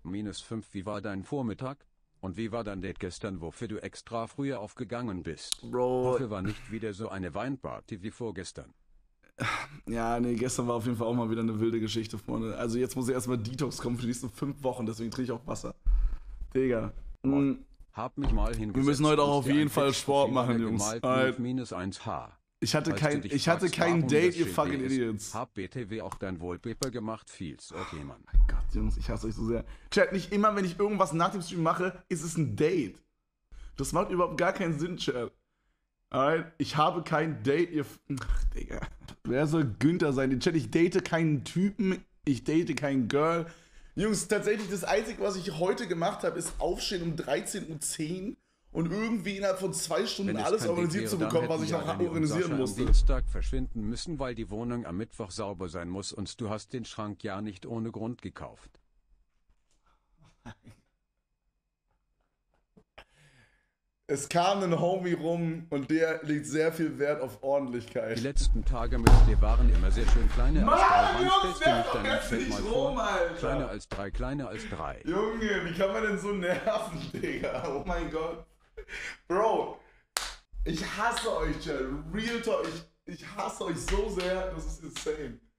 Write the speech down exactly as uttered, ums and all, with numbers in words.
Minus fünf, wie war dein Vormittag? Und wie war dein Date gestern, wofür du extra früher aufgegangen bist? Bro. Hoffe, war nicht wieder so eine Weinparty wie vorgestern. Ja, nee, gestern war auf jeden Fall auch mal wieder eine wilde Geschichte, Freunde. Also jetzt muss ich erstmal Detox kommen für die nächsten fünf Wochen, deswegen trinke ich auch Wasser. Digga. Mm. Hab mich mal hingesetzt. Wir müssen heute auch auf jeden Fall Sport machen, Jungs. Halt. Minus eins H. Ich hatte kein, ich hatte kein Date, ihr fucking Idiots. Hab B T W auch dein Wallpaper gemacht, Fields. Okay, Mann. Oh mein Gott, Jungs, ich hasse euch so sehr. Chat, nicht immer, wenn ich irgendwas nach dem Stream mache, ist es ein Date. Das macht überhaupt gar keinen Sinn, Chat. Alright? Ich habe kein Date, ihr... Ach, Digga. Wer soll Günther sein? Chat, ich date keinen Typen, ich date kein Girl. Jungs, tatsächlich das Einzige, was ich heute gemacht habe, ist aufstehen um dreizehn Uhr zehn und irgendwie innerhalb von zwei Stunden alles organisiert zu bekommen, was ich noch organisieren musste. Am Dienstag verschwinden müssen, weil die Wohnung am Mittwoch sauber sein muss und du hast den Schrank ja nicht ohne Grund gekauft. Es kam ein Homie rum und der legt sehr viel Wert auf Ordentlichkeit. Die letzten Tage mit dir waren immer sehr schön. Kleiner als drei. Wann stellst du mich deinem Feld mal rum, vor? Alter. Kleiner als drei, kleiner als drei. Junge, wie kann man denn so nerven, Digga? Oh mein Gott. Bro, ich hasse euch, Chat. Real Talk, ich, ich hasse euch so sehr, das ist insane.